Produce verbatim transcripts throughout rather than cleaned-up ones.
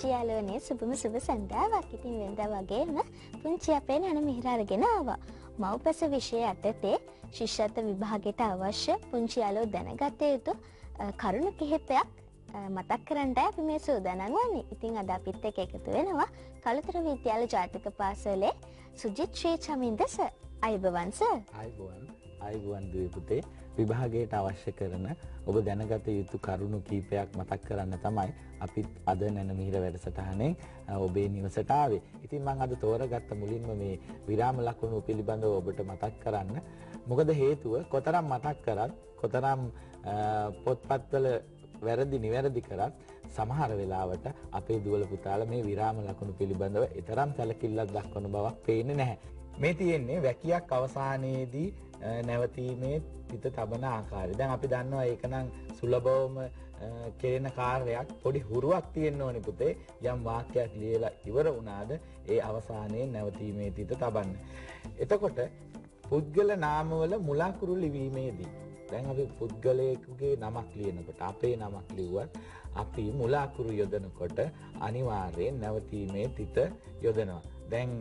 පුංචි යාළුවනේ සුබම සුබ සන්ධ්‍යාවක්. ඉතින් වෙනදා වගේම පුංචි අපේ නන මිහිර අරගෙන ආවා. මව්පස විෂය යටතේ ශිෂ්‍යත්ව විභාගයට අවශ්‍ය පුංචි යාළුවෝ දැනගත යුතු කරුණු කිහිපයක් මතක් කරන්නයි අපි මේ සූදානම් වන්නේ. ඉතින් අද අපිත් එක්ක එකතු වෙනවා කළුතර විද්‍යාල ජාතික පාසලේ සුජිත් ශ්‍රී චමින්ද සර්. අයබවන් සර්. අයබවන්. අයබවන් දුවේ පුතේ. විභාගයට අවශ්‍ය කරන ඔබ දැනගත යුතු කරුණු කීපයක් මතක් කරන්න තමයි අපි අද නැන මිහිර වැඩසටහනේ ඔබේ නිවසට ආවේ. ඉතින් මම අද තෝරගත්ත මුලින්ම මේ විරාම ලකුණු පිළිබඳව ඔබට මතක් කරන්න. මොකද හේතුව කොතරම් මතක් කරත් කොතරම් පොත්පත්වල වැරදි නිවැරදි කරත් සමහර වෙලාවට අපේ දුවල පුතාලා මේ විරාම ලකුණු පිළිබඳව ඊතරම් සැලකිල්ලක් දක්වන බවක් පේන්නේ නැහැ. මේ තියෙන්නේ වැකියක් අවසානයේදී නැවතීමේ පිට තබන ආකාරය. දැන් අපි දන්නවා ඒක නම් සුලභවම කෙරෙන කාර්යයක්. පොඩි හුරුවක් තියෙන්න ඕනේ පුතේ. යම් වාක්‍යයක් ලියලා ඉවර වුණාද ඒ අවසානයේ නැවතීමේ තිත තබන්න. එතකොට පුද්ගල නාමවල මුලාකුරු ලිවීමේදී දැන් අපි පුද්ගලයෙකුගේ නමක් ලියනකොට අපේ නමක් ලිව්වත් අපි මුලාකුරු යොදනකොට අනිවාර්යයෙන් නැවතීමේ තිත යොදනවා. දැන්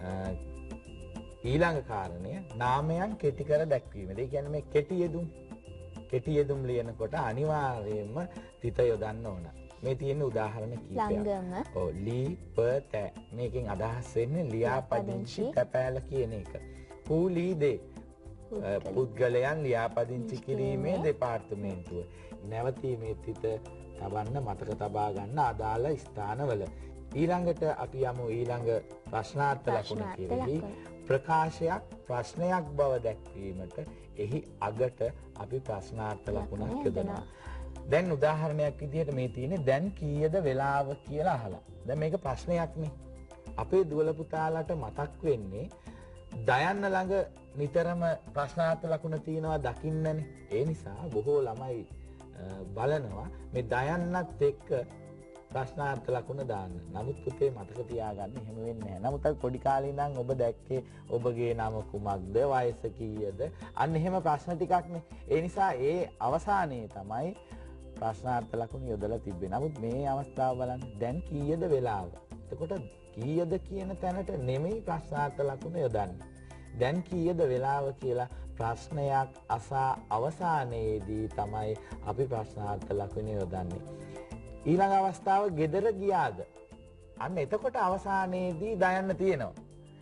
ඊළඟ කාරණය නාමයන් කෙටි කර දැක්වීම. ඒ කියන්නේ මේ කෙටි යෙදුම් කෙටි යෙදුම් ලියනකොට අනිවාර්යයෙන්ම තිත යොදන්න ඕන. මේ තියෙන උදාහරණ කීපයක්. ඔව් ලී ප ත මේකෙන් අදහස් වෙන්නේ ලියාපදිංචි තැපෑල කියන එක. පූලී දේ පුද්ගලයන් ලියාපදිංචි කිරීමේ දෙපාර්තමේන්තුව. නැවතීමේ තිත තබන්න මතක තබා ගන්න අදාළ ස්ථානවල. ඊළඟට අපි යමු ඊළඟ ප්‍රශ්නාර්ථ ලකුණ කියලාදී ප්‍රකාශයක් ප්‍රශ්නයක් බව දැක්වීමට එහි අගට අපි ප්‍රශ්නාර්ථ ලකුණක් යොදනවා. දැන් උදාහරණයක් විදිහට මේ තියෙන්නේ දැන් කීයද වෙලාව කියලා අහලා. දැන් මේක ප්‍රශ්නයක් නේ. අපේ දුවල පුතාලට මතක් වෙන්නේ දයන්න ළඟ නිතරම ප්‍රශ්නාර්ථ ලකුණ තියෙනවා දකින්නනේ. ඒ නිසා බොහෝ ළමයි බලනවා මේ දයන්නත් එක්ක ප්‍රශ්නාර්ථ ලකුණ දාන්න. නමුත් පුතේ මතක තියාගන්න එහෙම වෙන්නේ නැහැ. නමුත් අර පොඩි කාලේ ඉඳන් ඔබ දැක්කේ ඔබගේ නම කුමක්ද, වයස කීයද, අන්න එහෙම ප්‍රශ්න ටිකක් නේ. ඒ නිසා ඒ අවසානයේ තමයි ප්‍රශ්නාර්ථ ලකුණ යොදලා තිබෙන්නේ. නමුත් මේ අවස්ථාව බලන්න දැන් කීයද වෙලාව. එතකොට කීයද කියන තැනට නෙමෙයි ප්‍රශ්නාර්ථ ලකුණ යොදන්නේ. දැන් කීයද වෙලාව කියලා ප්‍රශ්නයක් අසා අවසානයේදී තමයි අපි ප්‍රශ්නාර්ථ ලකුණ යොදන්නේ. ඊළඟ අවස්ථාව ගෙදර ගියාද? අන්න එතකොට අවසානයේදී දයන්න තියෙනවා.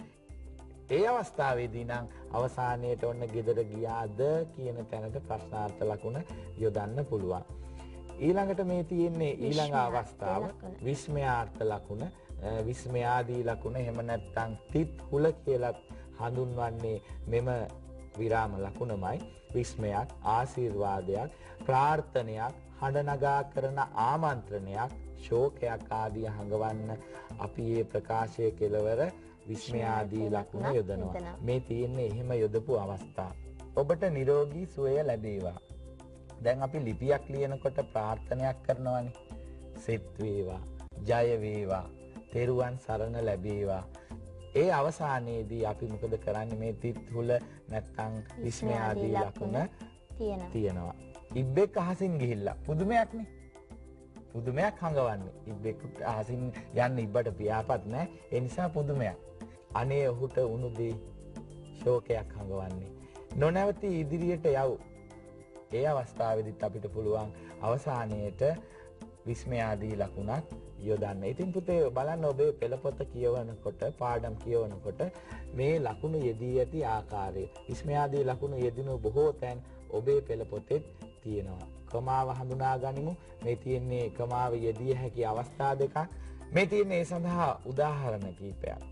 ඒ අවස්ථාවේදී නම් අවසානයේට ඔන්න ගෙදර ගියාද කියන තැනට ප්‍රශ්නාර්ථ ලකුණ යොදන්න පුළුවන්. ඊළඟට මේ තියෙන්නේ ඊළඟ අවස්ථාව විස්මයාර්ථ ලකුණ, විස්මයාදී ලකුණ එහෙම නැත්නම් තිත් හුල කියලා හඳුන්වන්නේ මෙම විරාම ලකුණමයි. විස්මයක්, ආශිර්වාදයක්, ප්‍රාර්ථනයක්, හඬ නගා කරන ආමන්ත්‍රණයක්, ශෝකයක් ආදී හඟවන්න අපි මේ ප්‍රකාශය කෙලවර විස්මයාදී ලකුණ යොදනවා. මේ තියෙන්නේ එහෙම යොදපු අවස්ථා. ඔබට නිරෝගී සුවය ලැබේවා. දැන් අපි ලිපියක් ලියනකොට ප්‍රාර්ථනයක් කරනවානේ. සෙත් වේවා, ජය වේවා, තෙරුවන් සරණ ලැබේවා. ඒ අවසානයේදී අපි මොකද කරන්නේ? මේ තිත් හුල නැත්තම් විස්මයාදී ලකුණ තියෙනවා. ඉබ්බෙක් අහසින් ගිහිල්ලා පුදුමයක් නේ. පුදුමයක් හංගවන්නේ. ඉබ්බෙක් අහසින් යන්න ඉබ්බට පියාපත් නැහැ. ඒ නිසා පුදුමයක්. අනේ ඔහුට උණු දී ශෝකයක් හංගවන්නේ. නොනැවති ඉදිරියට යව්. ඒ අවස්ථාවේදීත් අපිට පුළුවන් අවසානයේට විස්මයාදී ලකුණක් යොදන්න. ඉතින් පුතේ බලන්න ඔබේ පෙළපොත කියවනකොට පාඩම් කියවනකොට මේ ලකුණු යෙදී ඇති ආකාරය. විස්මයාදී ලකුණු යෙදිනු බොහෝ තැන් ඔබේ පෙළපොතේ තියෙනවා. ක්‍රමාව හඳුනා ගනිමු. මේ තියෙන්නේ ක්‍රමාව යෙදිය හැකි අවස්ථා දෙකක්. මේ තියෙන්නේ ඒ සඳහා උදාහරණ කීපයක්.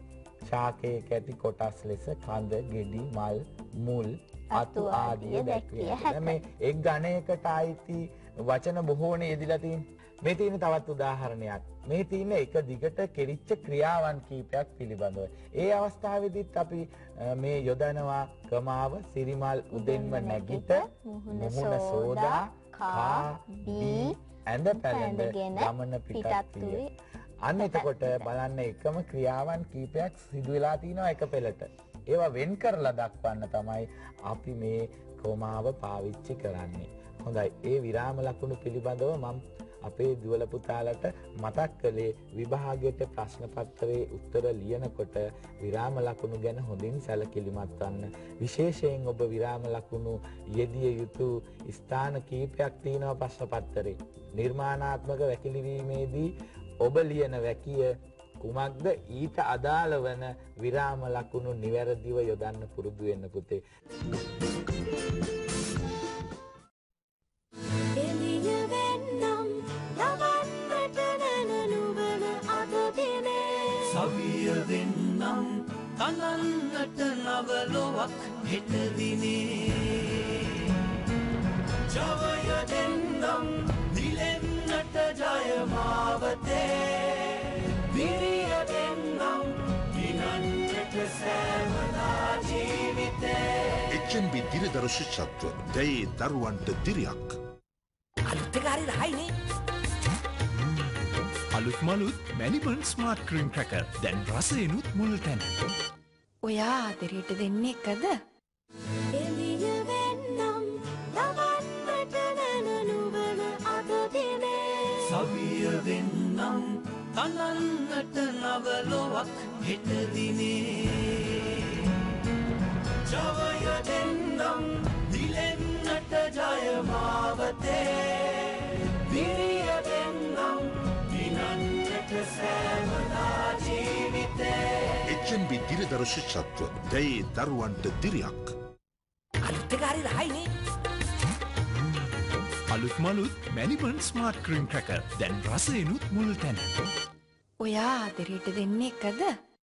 ශාකයක ඇති කොටස් ලෙස කඳ, ගෙඩි, මල්, මුල්, අතු ආදී දැක්විය හැකියි. මේ එක් ගණයකට ආйти වචන බොහෝනේ යෙදිලා තියෙන්නේ. මේ තියෙන තවත් උදාහරණයක්. මේ තියෙන එක දිගට කෙරිච්ච ක්‍රියාවන් කීපයක් පිළිබඳව. ඒ අවස්ථාවේදීත් අපි මේ යොදනවා ක්‍රමාව සිරිමල් උදෙන්ම නැගිට මුහුණ සෝදා කා බී ඇඳ පැළඳ ගමන පිටත් විය. අන්න එතකොට බලන්න එකම ක්‍රියාවන් කීපයක් සිදු වෙලා තිනවා එක පෙළට. ඒවා වෙන් කරලා දක්වන්න තමයි අපි මේ ක්‍රමාව පාවිච්චි කරන්නේ. හොඳයි. ඒ විරාම ලකුණු පිළිබඳව මම අපේ දුවල පුතාලට මතක් කළේ විභාගයට ප්‍රශ්න පත්‍රයේ උත්තර ලියනකොට විරාම ලකුණු ගැන හොඳින් සැලකිලිමත් වන්න. විශේෂයෙන් ඔබ විරාම ලකුණු යෙදිය යුතු ස්ථාන කීපයක් තියෙනවා ප්‍රශ්න පත්‍රයේ. නිර්මාණාත්මක වැකිලිවීමේදී ඔබ ලියන වැකිය කුමක්ද ඊට අදාළ වන විරාම ලකුණු නිවැරදිව යොදන්න පුරුදු වෙන්න පුතේ. සවිය වෙන්නම් තනන්නට නවලොවක් හෙට දිනේ ජවය දෙන්නම් දිලෙන්නට ජය මාවතේ විරිය දෙන්නම් දිනන්නට සෑමදා ජීවිතේ එච් එන් බී දිරදරු ශිෂ්‍යත්ව දැයේ දරුවන්ට දිරියක් අලුත් එක හරි රහයිනේ අලුත් මලුත් මැනිමන් ස්මාර්ට් ක්‍රීම් ක්‍රැකර් දැන් රසයෙනුත් මුල් තැන. ඔයා ආදරයට දෙන්නේ එකද? එළිය වෙන්නම් දවන්නට නැනනුවන අද දිනේ සවිය වෙන්නම් තනන්නට නවලොවක් හෙට දිනේ ජවය දෙන්නම් දිලෙන්නට ජය මාවතේ විරිය දෙන්නම් දිනන්නට සෑමදා ජීවිතේ එච් එන් බී දිරදරු ශිෂ්‍යත්ව දැයේ දරුවන්ට දිරියක් අලුත් එක හරි රහයිනේ අලුත් මලුත් මැනිමන් ස්මාර්ට් ක්‍රීම් ක්‍රැකර් දැන් රසයෙනුත් මුල් තැන. ඔයා ආදරයට දෙන්නේ එකද?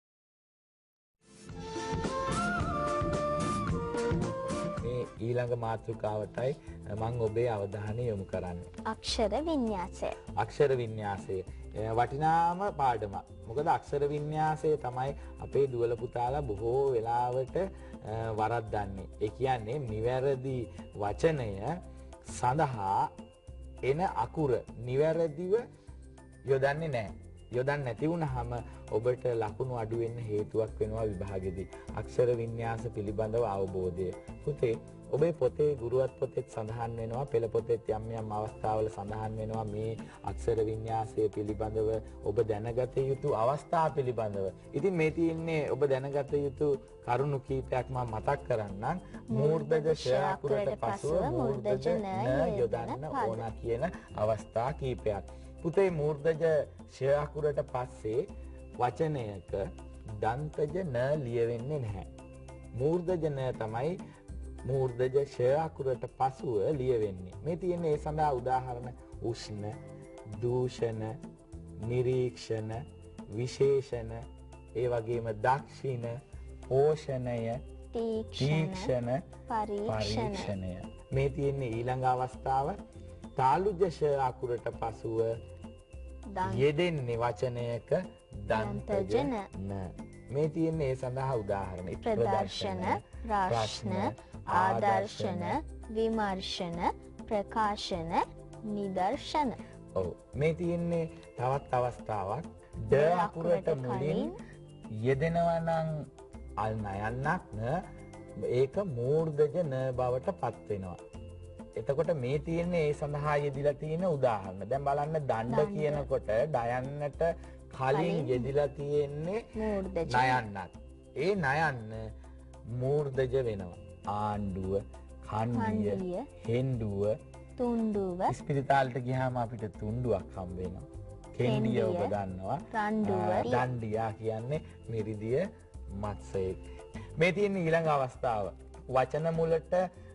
ඊළඟ මාතෘකාවටයි මම ඔබේ අවධානය යොමු කරන්නේ. අක්ෂර වින්‍යාසය. අක්ෂර වින්‍යාසය වටිනාම පාඩමක්. මොකද අක්ෂර වින්‍යාසය තමයි අපේ දුවල පුතාලා බොහෝ වෙලාවට වරද්දන්නේ. ඒ කියන්නේ නිවැරදි වචනය සඳහා එන අකුර නිවැරදිව යොදන්නේ නැහැ. යොදන්න නැති වුනහම ඔබට ලකුණු අඩු වෙන්න හේතුවක් වෙනවා විභාගෙදී. අක්ෂර වින්‍යාස පිළිබඳව අවබෝධය. පුතේ ඔබේ පොතේ ගුරුවත් පොතේත් සඳහන් වෙනවා, පෙළ පොතේත් යම් යම් අවස්ථාවල සඳහන් වෙනවා මේ අක්ෂර වින්‍යාසය පිළිබඳව ඔබ දැනගත යුතු අවස්ථා පිළිබඳව. ඉතින් මේ තියෙන්නේ ඔබ දැනගත යුතු කරුණු කීපයක් මම මතක් කරන්නම්. මූර්ධජ ෂ අකුරට පසුව මූර්ධජ න යොදන්න ඕන කියන අවස්ථා කීපයක්. පුතේ මූර්ධජ ෂ අකුරට පස්සේ වචනයක දන්තජ න ලියවෙන්නේ නැහැ. මූර්ධජ න තමයි මූර්ධජ ෂ අකුරට පසුව ලියවෙන්නේ. මේ තියෙන්නේ ඒ සඳහා උදාහරණ උෂ්ණ, දූෂණ, නිරීක්ෂණ, විශේෂණ, ඒ වගේම දක්ෂිණ, පෝෂණය, තීක්ෂණ, පරීක්ෂණය. මේ තියෙන්නේ ඊළඟ අවස්ථාව තාලුජ ෂ අකුරට පසුව යෙදෙන්නේ වචනයක දන්තජ න. මේ තියෙන්නේ ඒ සඳහා උදාහරණ ප්‍රදර්ශන, ප්‍රශ්න, ආදර්ශන, විමර්ශන, ප්‍රකාශන, නිදර්ශන. ඔව් මේ තියෙන්නේ තවත් අවස්ථාවක් ඩ අකුරට මුලින් යෙදෙනවා නම් අල් නයන්නක් න ඒක මූර්ධජ න බවට පත් වෙනවා. එතකොට මේ තියෙන්නේ ඒ සඳහා යෙදිලා තියෙන උදාහරණ. දැන් බලන්න දණ්ඩ කියනකොට ඩයන්නට කලින් යෙදිලා තියෙන්නේ නයන්නක්. ඒ නයන්න මූර්ධජ වෙනවා. ආණ්ඩුව, කණ්ඩිය, හෙන්ඩුව, තුණ්ඩුව. ඉස්පිරිතාලට ගියාම අපිට තුණ්ඩුවක් හම්බ වෙනවා. කෙන්ඩිය ඔබ දන්නවා. දණ්ඩියා කියන්නේ මිරිදිය මත්ස්‍යයෙක්. මේ තියෙන ඊළඟ අවස්ථාව වචන මුලට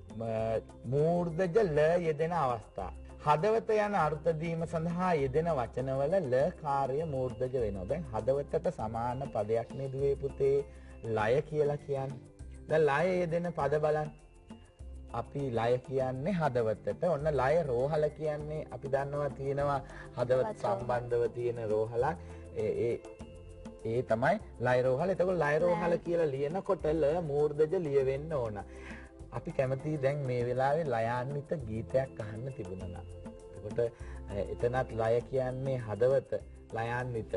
මූර්ධජ ල යෙදෙන අවස්ථා. හදවත යන අර්ථ දීම සඳහා යෙදෙන වචනවල ල කාර්ය මූර්ධජ වෙනවා. දැන් හදවතට සමාන පදයක් නෙදුවේ පුතේ ලය කියලා කියන්නේ. දැන් ලය යෙදෙන පද බලන්න. අපි ලය කියන්නේ හදවතට. ඔන්න ලය රෝහල කියන්නේ අපි දන්නවා තියෙනවා හදවත සම්බන්ධව තියෙන රෝහලක්. ඒ ඒ ඒ තමයි ලය රෝහල. එතකොට ලය රෝහල කියලා ලියනකොට ල මූර්ධජ ලියවෙන්න ඕන. අපි කැමති දැන් මේ වෙලාවේ ලයාන්විත ගීතයක් අහන්න තිබුණා. එතකොට එතනත් ලය කියන්නේ හදවත ලයාන්විත.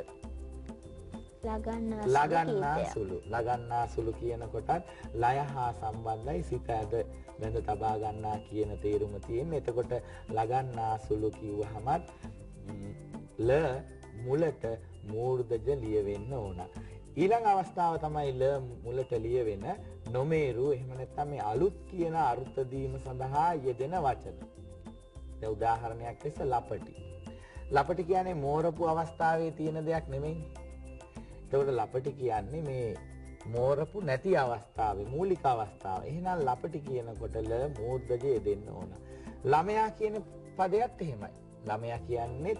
ලගන්නා සුළු. ලගන්නා සුළු කියනකොටත් ලය හා සම්බන්ධයි සිත ඇද බඳ තබා ගන්නා කියන තේරුම තියෙන්නේ. එතකොට ලගන්නා සුළු කිව්වහමත් ල මුලට මූර්ධජ ලියවෙන්න ඕන. ඊළඟ අවස්ථාව තමයි ල මුලට ලියවෙන නොමේරු එහෙම නැත්නම් මේ අලුත් කියන අර්ථ දීම සඳහා යෙදෙන වචන. දැන් උදාහරණයක් ලෙස ලපටි. ලපටි කියන්නේ මෝරපු අවස්ථාවේ තියෙන දෙයක් නෙමෙයි. ඒකට ලපටි කියන්නේ මේ මෝරපු නැති අවස්ථාවේ මූලික අවස්ථාව. එහෙනම් ලපටි කියනකොට ල මූර්ධජ යෙදෙන්න ඕන. ළමයා කියන පදයක් එහෙමයි. ළමයා කියන්නේ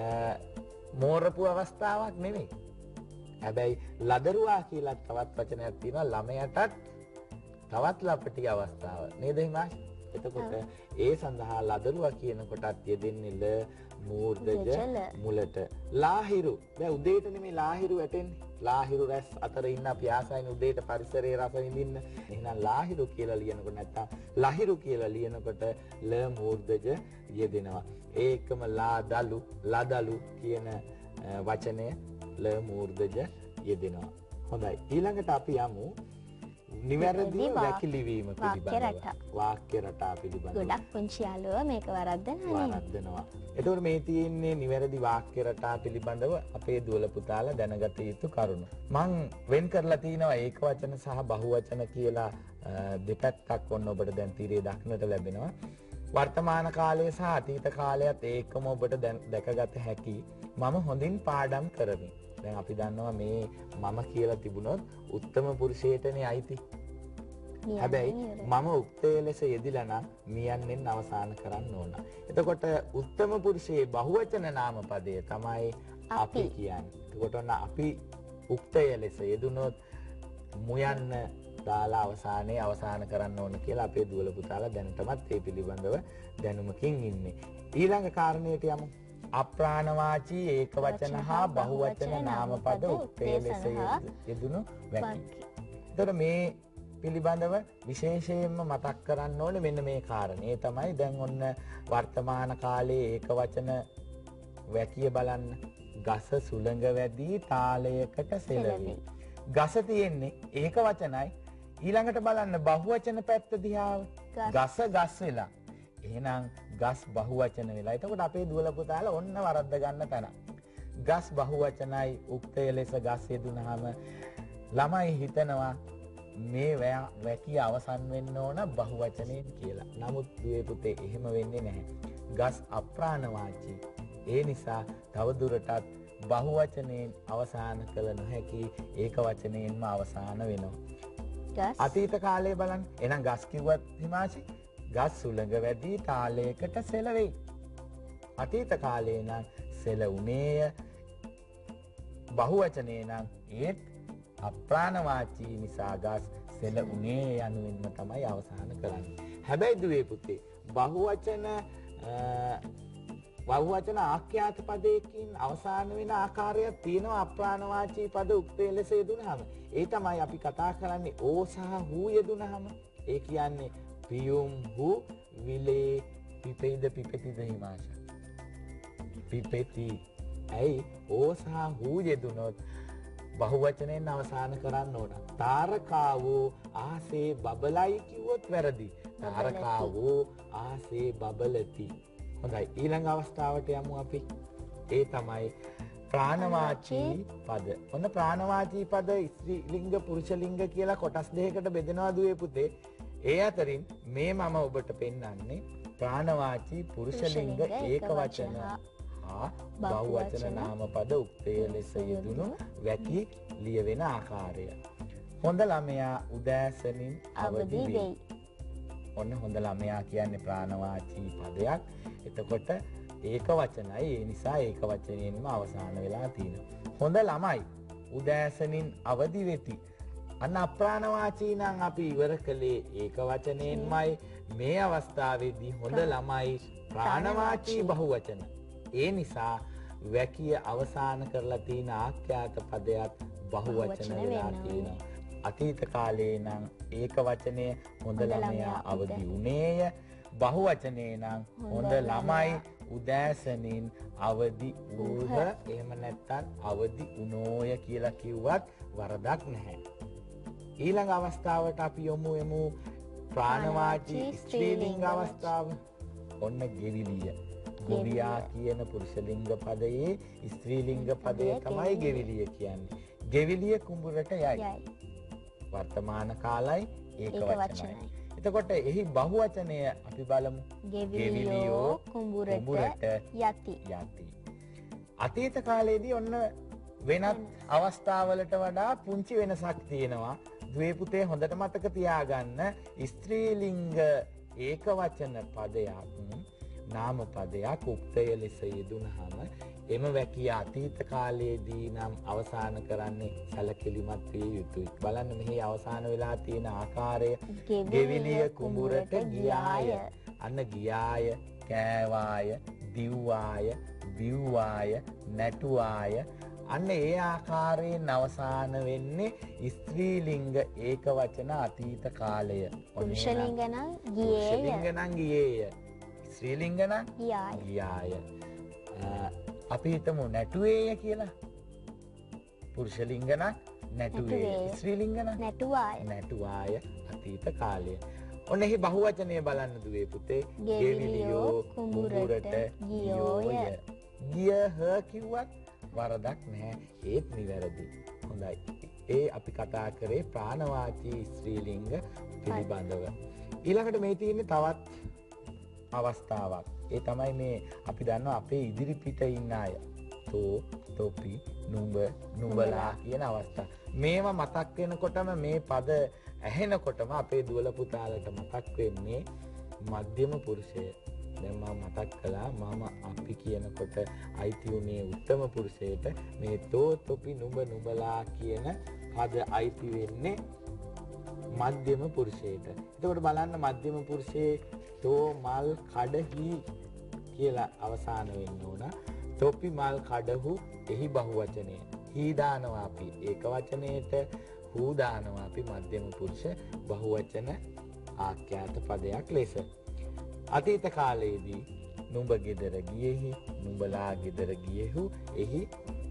මෝරපු අවස්ථාවක් නෙමෙයි. හැබැයි ලදරුවා කියලා තවත් වචනයක් තියෙනවා ළමයාටත් තවත් ලපටි අවස්ථාව. නේද හිමාංශ? එතකොට ඒ සඳහා ලදරුවා කියන කොටත් යෙදෙන්නේ ල මූර්ධජ මුලට. ලාහිරු. දැන් උදේට නෙමෙයි ලාහිරු වැටෙන්නේ. ලාහිරු රැස් අතර ඉන්න අපි ආසයින් උදේට පරිසරයේ රස විඳින්න. එහෙනම් ලාහිරු කියලා ලියනකොට නැත්තම් ලහිරු කියලා ලියනකොට ල මූර්ධජ යෙදෙනවා. ඒකම ලාදලු ලදලු කියන වචනය ල මූර්ධජ යෙදෙනවා. හොඳයි. ඊළඟට අපි යමු නිවැරදි වැකිලිවීම පිළිබඳව. වාක්‍ය රටා පිළිබඳව. ගොඩක් පුංචි යාළුවෝ මේක වරද්දනවා නේ. වරද්දනවා. එතකොට මේ තියෙන්නේ නිවැරදි වාක්‍ය රටා පිළිබඳව අපේ දුවල පුතාලා දැනගත යුතු කරුණු. මං වෙන් කරලා තිනවා ඒක වචන සහ බහුවචන කියලා දෙපැත්තක් ඔන්න ඔබට දැන් තීරේ දක්නට ලැබෙනවා. වර්තමාන කාලය සහ අතීත කාලයත් ඒකම ඔබට දැකගත හැකි. මම හොඳින් පාඩම් කරමි. දැන් අපි දන්නවා මේ මම කියලා තිබුණොත් උත්තම පුරුෂයටනේ අයිති. හැබැයි මම උක්තය ලෙස යෙදිලා නම් මියන්නෙන් අවසන් කරන්න ඕන. එතකොට උත්තම පුරුෂයේ බහුවචන නාම පදය තමයි අපි කියන්නේ. එතකොට ඔන්න අපි උක්තය ලෙස යෙදුනොත් මුයන්න දාලා අවසානයේ අවසන් කරන්න ඕන කියලා අපේ දුවල පුතාලා දැනටමත් ඒ පිළිබඳව දැනුමකින් ඉන්නේ. ඊළඟ කාරණයට යමු. අප්‍රාණවාචී ඒක වචන හා බහුවචන නාම පද උක්තය ලෙස යෙදුණු වැකි. එතකොට මේ පිළිබඳව විශේෂයෙන්ම මතක් කරන්න ඕනේ මෙන්න මේ කාරණේ තමයි දැන් ඔන්න වර්තමාන කාලයේ ඒක වචන වැකිය බලන්න. ගස සුළඟ වැදී තාලයකට සෙලවේ. ගස තියෙන්නේ ඒක වචනයි. ඊළඟට බලන්න බහුවචන පැත්ත දිහා ගස ගස් වෙලා. එහෙනම් ගස් බහුවචන වෙලා. එතකොට අපේ දුවල පුතාලා ඔන්න වරද්ද ගන්න තැන. ගස් බහුවචනයි උක්තය ලෙස ගස් යෙදුනහම ළමයි හිතනවා මේ වැකිය අවසන් වෙන්න ඕන බහුවචනයෙන් කියලා. නමුත් දුවේ පුතේ එහෙම වෙන්නේ නැහැ. ගස් අප්‍රාණවාචී. ඒ නිසා තවදුරටත් බහුවචනයෙන් අවසන් කළ නොහැකි ඒක වචනයෙන්ම අවසන් වෙනවා. අතීත කාලයේ බලන්න. එහෙනම් ගස් කිව්වත් හිමාචි ගස් සුළඟ වැදී තාලයකට සෙලවෙයි. අතීත කාලේ නම් සෙලුණේය. බහුවචනේ නම් ඒත් අප්‍රාණවාචී නිසා ගස් සෙලුණේ යනුවෙන්ම තමයි අවසන් කරන්නේ. හැබැයි දුවේ පුතේ බහුවචන බහුවචන ආඛ්‍යාත පදයකින් අවසන් වෙන ආකාරයක් තියෙනවා අප්‍රාණවාචී පද උක්තය ලෙස යෙදුනහම. ඒ තමයි අපි කතා කරන්නේ ඕ සහ හූ යෙදුනහම. ඒ කියන්නේ පියුම් හු විලේ පිපෙයිද පිපෙතිද හිමාශා. පිපෙති. ඇයි ඕ සහ හූ යෙදුනොත් බහුවචනයෙන් අවසන් කරන්න ඕන. තාරකාවෝ ආසේ බබලයි කිව්වොත් වැරදි. තාරකාවෝ ආසේ බබලති. හොඳයි. ඊළඟ අවස්ථාවට යමු අපි. ඒ තමයි ප්‍රාණවාචී පද. ඔන්න ප්‍රාණවාචී පද ස්ත්‍රී ලිංග පුරුෂ ලිංග කියලා කොටස් දෙකකට බෙදෙනවා දුවේ පුතේ. ඒ අතරින් මේ මම ඔබට පෙන්වන්නේ ප්‍රාණවාචී පුරුෂ ලිංග ඒක වචන හා බහුවචන නාම පද උක්තය ලෙස යෙදුණු වැකි ලියවෙන ආකාරය. හොඳ ළමයා උදෑසනින් අවදි වෙයි. ඔන්න හොඳ ළමයා කියන්නේ ප්‍රාණවාචී පදයක්. එතකොට ඒක වචනයි. ඒ නිසා ඒක වචනයෙන්ම අවසන් වෙලා තියෙනවා. හොඳ ළමයි උදෑසනින් අවදි වෙති. අන්න අප්‍රාණවාචී නම් අපි ඉවර කළේ ඒක වචනයෙන්මයි. මේ අවස්ථාවේදී හොඳ ළමයි ප්‍රාණවාචී බහුවචන. ඒ නිසා වැකිය අවසන් කරලා තියෙන ආඛ්‍යාත පදයක් බහුවචන වෙලා තියෙනවා. අතීත කාලේ නම් ඒක වචනය හොඳ ළමයා අවදි වුණේය. බහුවචනේ නම් හොඳ ළමයි උදෑසනින් අවදි වූහ. එහෙම නැත්නම් අවදි වුණෝය කියලා කිව්වත් වරදක් නැහැ. ඊළඟ අවස්ථාවට අපි යමු යමු ප්‍රාණවාචී ස්ත්‍රීලිංග අවස්ථාව. ඔන්න ගෙවිලිය. ගොවියා කියන පුරුෂලිංග පදයේ ස්ත්‍රීලිංග පදය තමයි ගෙවිලිය කියන්නේ. ගෙවිලිය කුඹුරට යයි. වර්තමාන කාලයි ඒක වචනයි. එතකොට එහි බහුවචනය අපි බලමු. ගෙවිලියෝ කුඹුරට යති. යති. අතීත කාලයේදී ඔන්න වෙනත් අවස්ථාවලට වඩා පුංචි වෙනසක් තියෙනවා. දුවේ පුතේ හොඳට මතක තියාගන්න ස්ත්‍රීලිංග ඒක වචන පදයක් නාම පදයක් උක්තය ලෙස යෙදුනහම එම වැකිය අතීත කාලයේදී නම් අවසාන කරන්නේ සැලකිලිමත් විය යුතුයි. බලන්න මෙහි අවසාන වෙලා තියෙන ආකාරය ගෙවිලිය කුඹුරට ගියාය. අන්න ගියාය, කෑවාය, දිව්වාය, බිව්වාය, නැටුවාය. අන්න ඒ ආකාරයෙන් අවසාන වෙන්නේ ස්ත්‍රීලිංග ඒක වචන අතීත කාලය. පුරුෂලිංග නම් ගියේය. පුරුෂලිංග නම් ගියේය. ස්ත්‍රීලිංග නම් ගියාය. ගියාය. අපි හිතමු නැටුවේය කියලා. පුරුෂලිංග නම් නැටුවේ. ස්ත්‍රීලිංග නම් නැටුවාය. නැටුවාය අතීත කාලය. ඔන්න එහි බහුවචනය බලන්න දුවේ පුතේ. ගෙවිලියෝ කුඹුරට ගියෝය. ගියහ කිව්වත් වරදක් නැහැ. ඒත් නිවැරදි. හොඳයි. ඒ අපි කතා කරේ ප්‍රාණවාචී ස්ත්‍රීලිංග පිළිබඳව. ඊළඟට මේ තියෙන්නේ තවත් අවස්ථාවක්. ඒ තමයි මේ අපි දන්නවා අපේ ඉදිරි පිට ඉන්න අය. තෝ, තොපි, නුඹ, නුඹලා කියන අවස්ථා. මේවා මතක් වෙනකොටම මේ පද ඇහෙනකොටම අපේ දුවල පුතාලට මතක් වෙන්නේ මධ්‍යම පුරුෂය. දැන් මම මතක් කළා මම අපි කියනකොට අයිති උනේ උත්තම පුරුෂයට. මේ තෝ, තොපි, නුඹ, නුඹලා කියන පද අයිති වෙන්නේ මධ්‍යම පුරුෂයට. එතකොට බලන්න මධ්‍යම පුරුෂයේ තෝ මල් කඩහි කියලා අවසාන වෙන්න ඕන. තොපි මල් කඩහු එහි බහුවචනය. හී දානවා අපි ඒක වචනයේට, හූ දානවා අපි මධ්‍යම පුරුෂ බහුවචන ආඛ්‍යාත පදයක් ලෙස. අතීත කාලයේදී නුඹ ගෙදර ගියෙහි, නුඹලා ගෙදර ගියෙහු එහි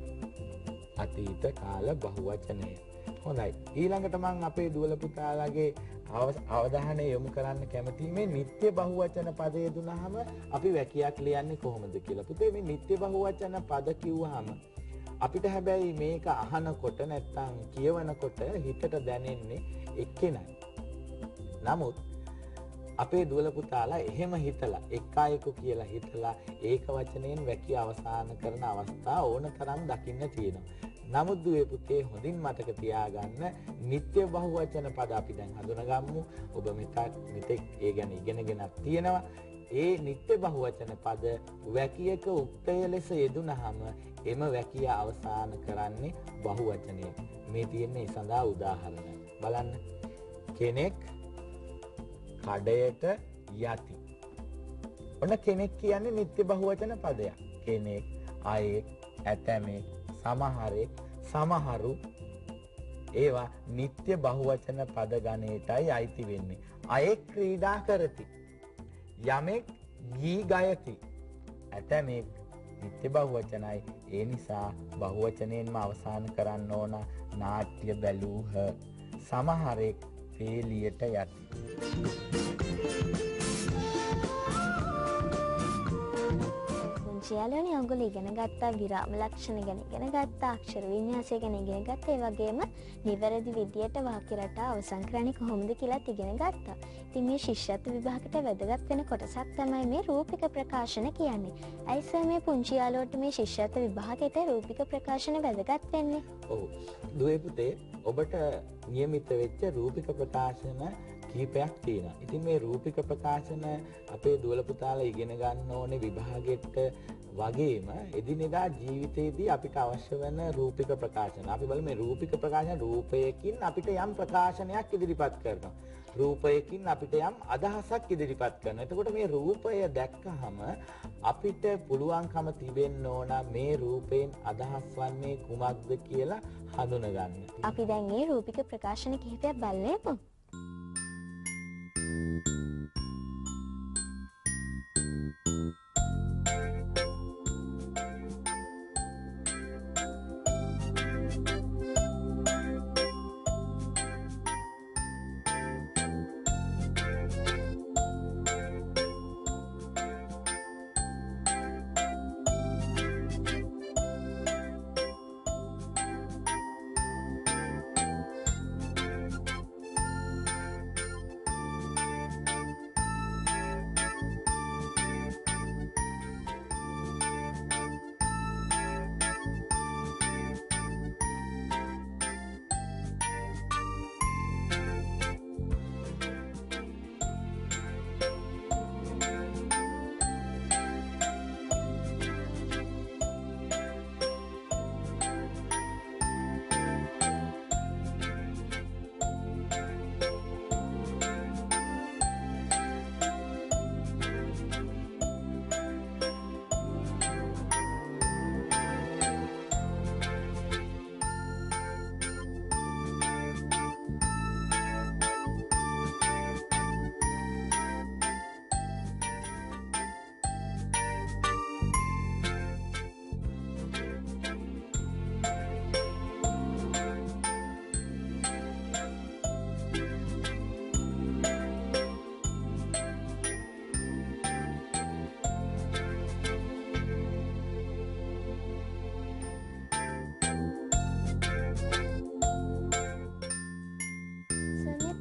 අතීත කාල බහුවචනය. හොඳයි. ඊළඟට මම අපේ දුවල පුතාලාගේ අවධානය යොමු කරන්න කැමතියි මේ නිත්‍ය බහුවචන පද යෙදුනහම අපි වැකියක් ලියන්නේ කොහොමද කියලා. පුතේ මේ නිත්‍ය බහුවචන පද කිව්වහම අපිට හැබැයි මේක අහනකොට නැත්තම් කියවනකොට හිතට දැනෙන්නේ එක්කෙනයි. නමුත් අපේ දුවල පුතාලා එහෙම හිතලා එක්කායකු කියලා හිතලා ඒක වචනයෙන් වැකිය අවසන් කරන අවස්ථා ඕන තරම් දකින්න තියෙනවා. නමුත් දුවේ පුතේ හොඳින් මතක තියාගන්න නිත්‍ය බහුවචන පද අපි දැන් හඳුනගමු. ඔබ මෙතක් මෙතෙක් ඒ ගැන ඉගෙනගෙනක් තියෙනවා. ඒ නිත්‍ය බහුවචන පද වැකියක උක්තය ලෙස යෙදුනහම එම වැකිය අවසන් කරන්නේ බහුවචනයෙන්. මේ තියෙන්නේ ඒ සඳහා උදාහරණ. බලන්න. කෙනෙක් කඩයට යති. ඔන්න කෙනෙක් කියන්නේ නිත්‍ය බහුවචන පදයක්. කෙනෙක්, අයෙක්, ඇතැමෙක්, සමහරෙක්, සමහරු ඒවා නිත්‍ය බහුවචන පද ගණයටයි අයිති වෙන්නේ. අයෙක් ක්‍රීඩා කරති. යමෙක් ගී ගයති. ඇතැමෙක් නිත්‍ය බහුවචනයි. ඒ නිසා බහුවචනයෙන්ම අවසන් කරන්න ඕන නාට්‍ය බැලූහ. සමහරෙක් පේලියට යති. යාළුවනේ ඔයගොල්ලෝ ඉගෙන ගත්තා විරාම ලක්ෂණ ගැන ඉගෙන ගත්තා අක්ෂර වින්‍යාසය ගැන ඉගෙන ගත්තා ඒ වගේම නිවැරදි විදියට වාක්‍ය රටා අවසන් කරන්නේ කොහොමද කියලාත් ඉගෙන ගත්තා. ඉතින් මේ ශිෂ්‍යත්ව විභාගයට වැදගත් වෙන කොටසක් තමයි මේ රූපික ප්‍රකාශන කියන්නේ. ඇයි සර් මේ පුංචි යාළුවට මේ ශිෂ්‍යත්ව විභාගයට රූපික ප්‍රකාශන වැදගත් වෙන්නේ? ඔව්. දුවේ පුතේ ඔබට નિયમિત වෙච්ච රූපික ප්‍රකාශන කීපයක් තියෙනවා. ඉතින් මේ රූපික ප්‍රකාශන අපේ දුවල පුතාලා ඉගෙන ගන්න ඕනේ විභාගෙට වගේම එදිනෙදා ජීවිතයේදී අපිට අවශ්‍ය වෙන රූපික ප්‍රකාශන. අපි බලමු මේ රූපික ප්‍රකාශන රූපයකින් අපිට යම් ප්‍රකාශනයක් ඉදිරිපත් කරනවා. රූපයකින් අපිට යම් අදහසක් ඉදිරිපත් කරනවා. එතකොට මේ රූපය දැක්කහම අපිට පුළුවන්කම තිබෙන්න ඕන මේ රූපයෙන් අදහස් වන්නේ කුමක්ද කියලා හඳුනගන්න. අපි දැන් මේ රූපික ප්‍රකාශන කිහිපයක් බලමු.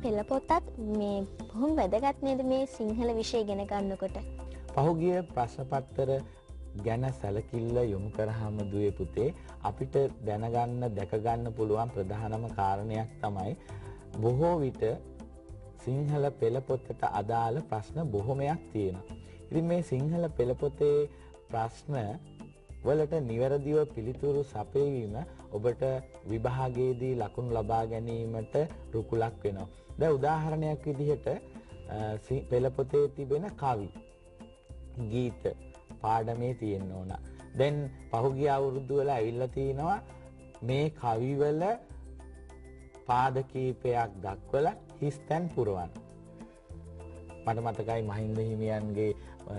පෙළ පොතත් මේ බොහොම වැදගත් නේද මේ සිංහල විෂය ඉගෙන ගන්නකොට? පහුගිය ප්‍රශ්න පත්‍ර ගැන සැලකිල්ල යොමු කරාම දුවේ පුතේ අපිට දැනගන්න දැකගන්න පුළුවන් ප්‍රධානම කාරණයක් තමයි බොහෝ විට සිංහල පෙළ පොතට අදාළ ප්‍රශ්න බොහොමයක් තියෙනවා. ඉතින් මේ සිංහල පෙළ පොතේ ප්‍රශ්න වලට නිවැරදිව පිළිතුරු සපයවීම ඔබට විභාගයේදී ලකුණු ලබා ගැනීමට රුකුලක් වෙනවා. දැන් උදාහරණයක් විදිහට පෙළ පොතේ තිබෙන කවි, ගීත පාඩමේ තියෙන්න ඕන. දැන් පහුගිය අවුරුදු වල ඇවිල්ලා තිනවා මේ කවිවල පාද කීපයක් දක්වලා හිස්තැන් පුරවන්න. මට මතකයි මහින්ද හිමියන්ගේ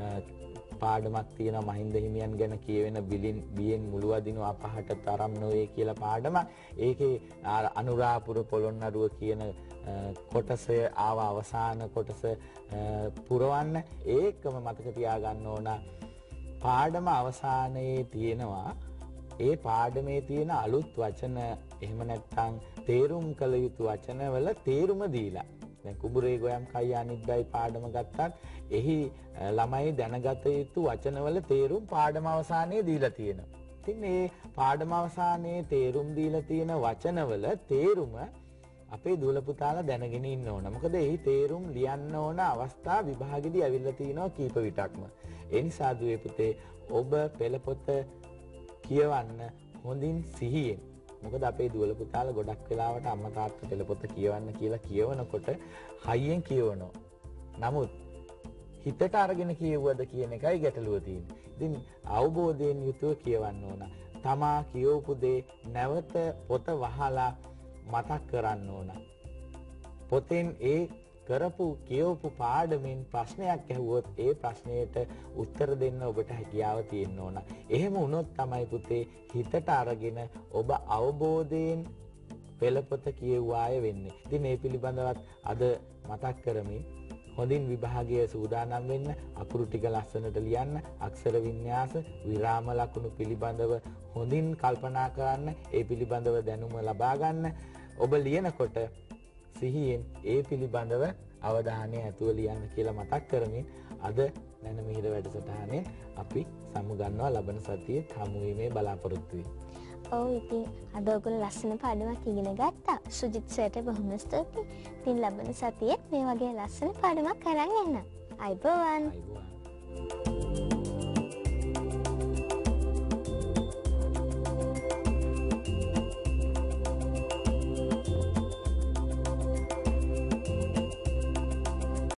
පාඩමක් තියෙනවා මහින්ද හිමියන් ගැන කියවෙන බිලින් බියෙන් මුළු අදිනු අපහට තරම් නොවේ කියලා පාඩමක්. ඒකේ අනුරාපුර පොළොන්නරුව කියන කොටස ආව අවසාන කොටස පුරවන්න. ඒකම මතක තියාගන්න ඕන. පාඩම අවසානයේ තියෙනවා ඒ පාඩමේ තියෙන අලුත් වචන එහෙම නැත්නම් තේරුම් කළ යුතු වචන වල තේරුම දීලා. දැන් කුඹුරේ ගොයම් කයි අනිද්දායි පාඩම ගත්තත් එහි ළමයි දැනගත යුතු වචනවල තේරුම් පාඩම අවසානයේ දීලා තියෙනවා. ඉතින් මේ පාඩම අවසානයේ තේරුම් දීලා තියෙන වචනවල තේරුම අපේ දුවල පුතාලා දැනගෙන ඉන්න ඕන. මොකද එහි තේරුම් ලියන්න ඕන අවස්ථා විභාගෙදී ඇවිල්ලා තිනවා කීප විටක්ම. ඒ නිසා දුවේ පුතේ ඔබ පෙළ පොත කියවන්න හොඳින් සිහියෙන්. මොකද අපේ දුවල පුතාලා ගොඩක් වෙලාවට අම්මා තාත්තා පෙළ පොත කියවන්න කියලා කියවනකොට හයියෙන් කියවනවා. නමුත් හිතට අරගෙන කියවුවද කියන එකයි ගැටලුව තියෙන්නේ. ඉතින් අවබෝධයෙන් යුතුව කියවන්න ඕන. තමා කියවපු දේ නැවත පොත වහලා මතක් කරන්න ඕන. පොතෙන් ඒ කරපු කියවපු පාඩමෙන් ප්‍රශ්නයක් ඇහුවොත් ඒ ප්‍රශ්නයට උත්තර දෙන්න ඔබට හැකියාව තියෙන්න ඕන. එහෙම වුණොත් තමයි පුතේ හිතට අරගෙන ඔබ අවබෝධයෙන් පෙළ පොත කියුවාය වෙන්නේ. ඉතින් මේ පිළිබඳවත් අද මතක් කරමින් හොඳින් විභාගයේ සූදානම් වෙන්න, අකුරු ටික ලස්සනට ලියන්න, අක්ෂර වින්‍යාස, විරාම ලකුණු පිළිබඳව හොඳින් කල්පනා කරන්න, ඒ පිළිබඳව දැනුම ලබා ගන්න. ඔබ ලියනකොට සිහියෙන් ඒ පිළිබඳව අවධානය ඇතුව ලියන්න කියලා මතක් කරමින් අද නැනමිහිර වැඩසටහනේ අපි සමුගන්නවා ලබන සතියේ හමු වීමේ බලාපොරොත්තු වෙමි. ඔව් ඉතින් අද ඔයගොල්ලෝ ලස්සන පාඩමක් ඉගෙන ගත්තා. සුජිත් සර්ට බොහොම ස්තුතියි. ඉතින් ලබන සතියේ මේ වගේ ලස්සන පාඩමක් අරන් එන්න. අයබෝවන්. අයබෝවන්.